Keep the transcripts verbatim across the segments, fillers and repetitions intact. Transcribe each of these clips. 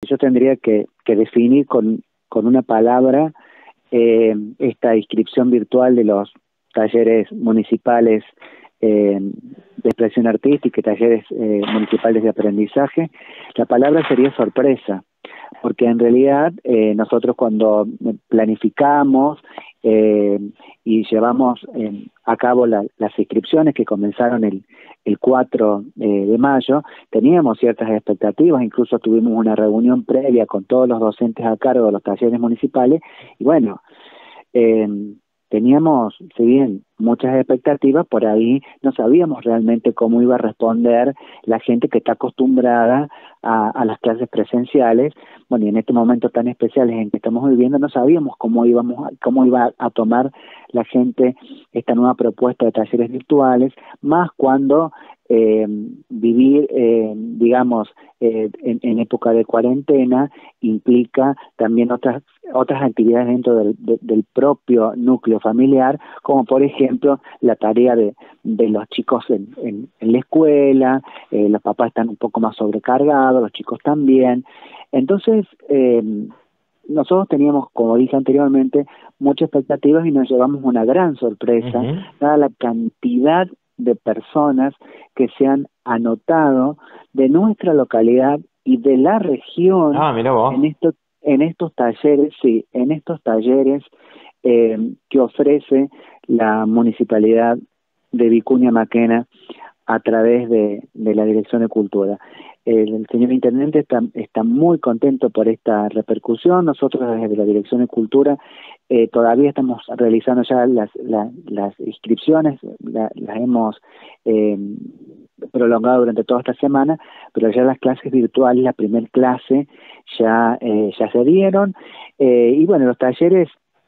yo tendría que, que definir con, con una palabra eh, esta inscripción virtual de los talleres municipales eh, de expresión artística y talleres eh, municipales de aprendizaje, la palabra sería sorpresa, porque en realidad eh, nosotros cuando planificamos eh, y llevamos eh, a cabo la, las inscripciones que comenzaron el, el cuatro eh, de mayo, teníamos ciertas expectativas, incluso tuvimos una reunión previa con todos los docentes a cargo de los talleres municipales, y bueno, eh, teníamos, si bien muchas expectativas, por ahí no sabíamos realmente cómo iba a responder la gente que está acostumbrada a, a las clases presenciales. Bueno, y en este momento tan especiales en que estamos viviendo, no sabíamos cómo íbamos, a, cómo iba a tomar la gente esta nueva propuesta de talleres virtuales, más cuando eh, vivir, eh, digamos, eh, en, en época de cuarentena implica también otras otras actividades dentro del, de, del propio núcleo familiar, como por ejemplo la tarea de, de los chicos en, en, en la escuela, eh, los papás están un poco más sobrecargados, los chicos también. Entonces, eh, nosotros teníamos, como dije anteriormente, muchas expectativas y nos llevamos una gran sorpresa, uh-huh. dada la cantidad de personas que se han anotado de nuestra localidad y de la región ah, mira vos. en estos en estos talleres, sí, en estos talleres eh, que ofrece la Municipalidad de Vicuña Maquena a través de, de la Dirección de Cultura. El, el señor Intendente está, está muy contento por esta repercusión. Nosotros desde la Dirección de Cultura eh, todavía estamos realizando ya las, la, las inscripciones, la, las hemos eh, prolongado durante toda esta semana, pero ya las clases virtuales, la primera clase ya eh, ya se dieron, eh, y bueno, los talleres,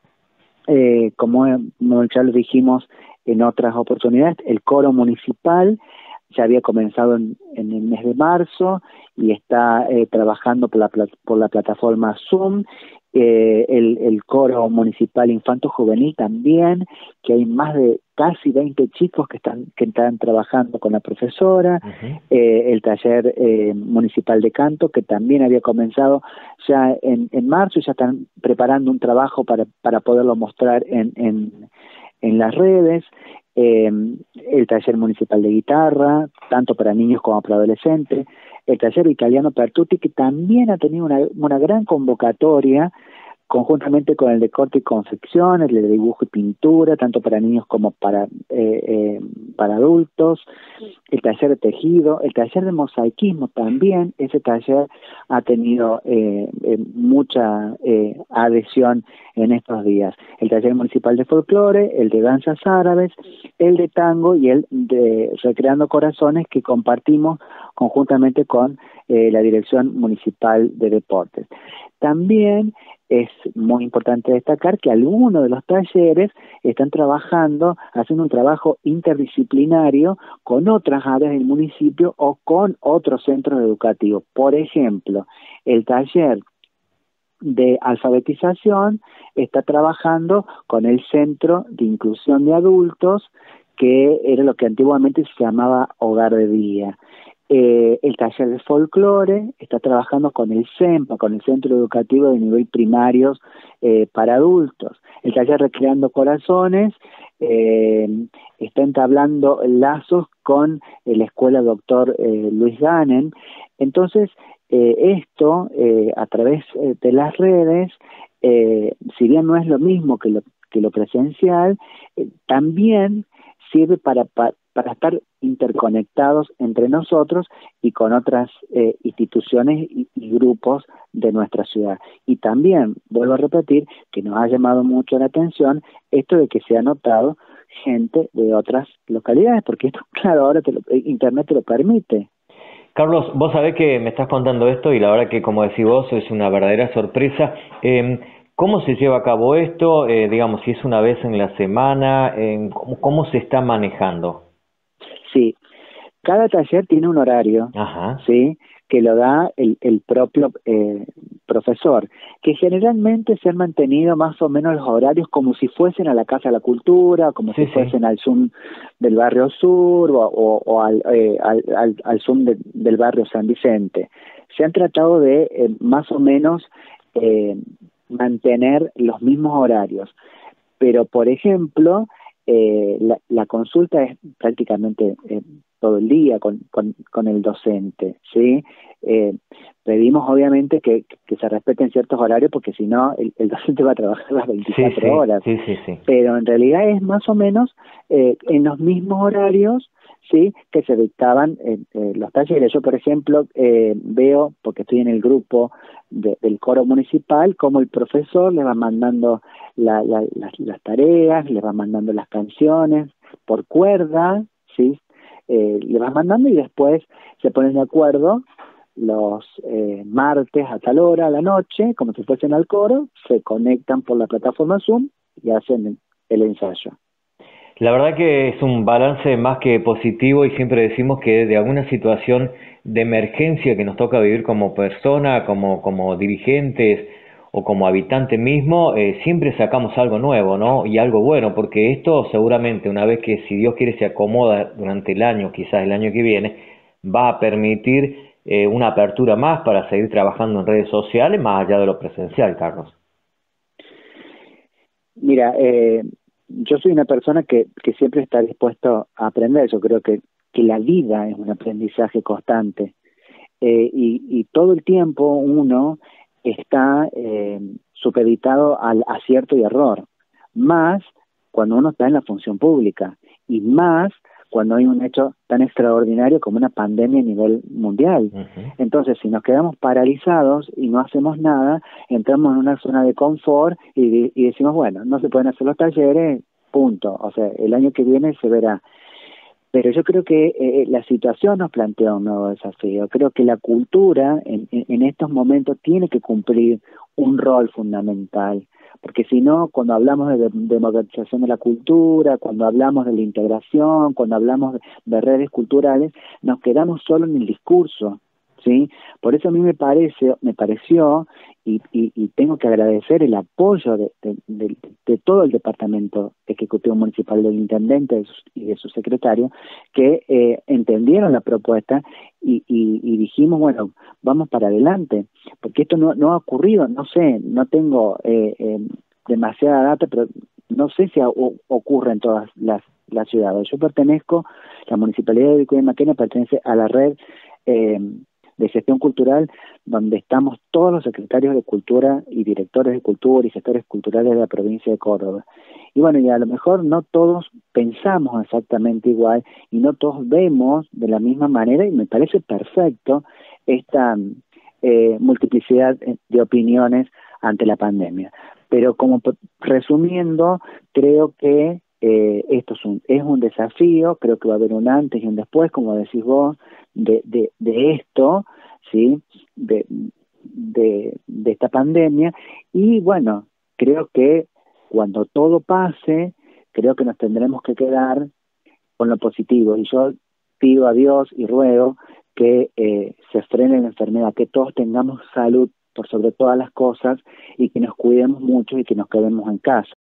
eh, como, como ya lo dijimos en otras oportunidades, el coro municipal ya había comenzado en, en el mes de marzo y está eh, trabajando por la, por la plataforma Zoom. Eh, el, el coro municipal infanto-juvenil también, que hay más de casi veinte chicos que están que están trabajando con la profesora, uh-huh. eh, el taller eh, municipal de canto, que también había comenzado ya en, en marzo y ya están preparando un trabajo para, para poderlo mostrar en, en, en las redes, eh, el taller municipal de guitarra, tanto para niños como para adolescentes, el taller italiano Pertuti, que también ha tenido una, una gran convocatoria, conjuntamente con el de corte y confección, el de dibujo y pintura, tanto para niños como para eh, eh, para adultos, el taller de tejido, el taller de mosaicismo también. Ese taller ha tenido eh, eh, mucha eh, adhesión en estos días. El taller municipal de folclore, el de danzas árabes, el de tango y el de Recreando Corazones, que compartimos conjuntamente con eh, la Dirección Municipal de Deportes. También es muy importante destacar que algunos de los talleres están trabajando, haciendo un trabajo interdisciplinario con otras áreas del municipio o con otros centros educativos. Por ejemplo, el taller de alfabetización está trabajando con el Centro de Inclusión de Adultos, que era lo que antiguamente se llamaba Hogar de Día. Eh, el taller de folclore está trabajando con el CEMPA, con el Centro Educativo de Nivel Primarios eh, para Adultos. El taller Recreando Corazones eh, está entablando lazos con eh, la Escuela Doctor eh, Luis Ganen. Entonces, eh, esto, eh, a través eh, de las redes, eh, si bien no es lo mismo que lo, que lo presencial, eh, también sirve para, para, para estar interconectados entre nosotros y con otras eh, instituciones y, y grupos de nuestra ciudad. Y también, vuelvo a repetir, que nos ha llamado mucho la atención esto de que se ha notado gente de otras localidades, porque esto, claro, ahora te lo, Internet te lo permite. Carlos, vos sabés que me estás contando esto y la verdad que, como decís vos, es una verdadera sorpresa. Eh, ¿Cómo se lleva a cabo esto? Eh, digamos, si es una vez en la semana, eh, ¿cómo, ¿cómo se está manejando? Sí, cada taller tiene un horario, Ajá. ¿sí?, que lo da el, el propio eh, profesor, que generalmente se han mantenido más o menos los horarios como si fuesen a la Casa de la Cultura, como sí, si fuesen sí. al Zoom del barrio Sur o, o, o al, eh, al, al, al Zoom de, del barrio San Vicente. se han tratado de eh, más o menos eh, mantener los mismos horarios, pero por ejemplo, eh, la, la consulta es prácticamente eh, todo el día con, con, con el docente, ¿sí? Eh, pedimos obviamente que, que se respeten ciertos horarios porque si no el, el docente va a trabajar las veinticuatro sí, sí, horas, sí, sí, sí. pero en realidad es más o menos eh, en los mismos horarios, sí, que se dictaban eh, eh, los talleres. Yo, por ejemplo, eh, veo, porque estoy en el grupo de, del coro municipal, como el profesor le va mandando la, la, las, las tareas, le va mandando las canciones por cuerda, sí, eh, le va mandando y después se ponen de acuerdo los eh, martes a tal hora a la noche, como si fuesen al coro, se conectan por la plataforma Zoom y hacen el, el ensayo. La verdad que es un balance más que positivo y siempre decimos que de alguna situación de emergencia que nos toca vivir como persona, como, como dirigentes o como habitante mismo, eh, siempre sacamos algo nuevo, ¿no? Y algo bueno, porque esto seguramente una vez que, si Dios quiere, se acomoda durante el año, quizás el año que viene, va a permitir eh, una apertura más para seguir trabajando en redes sociales, más allá de lo presencial, Carlos. Mira, eh, yo soy una persona que, que siempre está dispuesto a aprender. Yo creo que, que la vida es un aprendizaje constante. Eh, y, y todo el tiempo uno está eh, supeditado al acierto y error. Más cuando uno está en la función pública. Y más cuando hay un hecho tan extraordinario como una pandemia a nivel mundial. Uh-huh. Entonces, si nos quedamos paralizados y no hacemos nada, entramos en una zona de confort y, y decimos, bueno, no se pueden hacer los talleres, punto. O sea, el año que viene se verá. Pero yo creo que eh, la situación nos plantea un nuevo desafío. Creo que la cultura en, en, en estos momentos tiene que cumplir un rol fundamental, porque si no, cuando hablamos de democratización de la cultura, cuando hablamos de la integración, cuando hablamos de, de redes culturales, nos quedamos solo en el discurso, ¿sí? Por eso a mí me parece, me pareció, y, y, y tengo que agradecer el apoyo de, de, de, de todo el departamento ejecutivo municipal, del intendente de su, y de su secretario, que eh, entendieron la propuesta y, y, y dijimos, bueno, vamos para adelante, porque esto no, no ha ocurrido, no sé, no tengo eh, eh, demasiada data, pero no sé si a, o, ocurre en todas las, las ciudades. Yo pertenezco, la Municipalidad de Vicuña Maquena pertenece a la red eh, de gestión cultural, donde estamos todos los secretarios de cultura y directores de cultura y gestores culturales de la provincia de Córdoba. Y bueno, y a lo mejor no todos pensamos exactamente igual y no todos vemos de la misma manera, y me parece perfecto esta eh, multiplicidad de opiniones ante la pandemia. Pero como resumiendo, creo que eh, esto es un, es un desafío, creo que va a haber un antes y un después, como decís vos, de, de, de esto, ¿sí? De, de, de esta pandemia. Y bueno, creo que cuando todo pase, creo que nos tendremos que quedar con lo positivo. Y yo pido a Dios y ruego que eh, se frene la enfermedad, que todos tengamos salud por sobre todas las cosas y que nos cuidemos mucho y que nos quedemos en casa.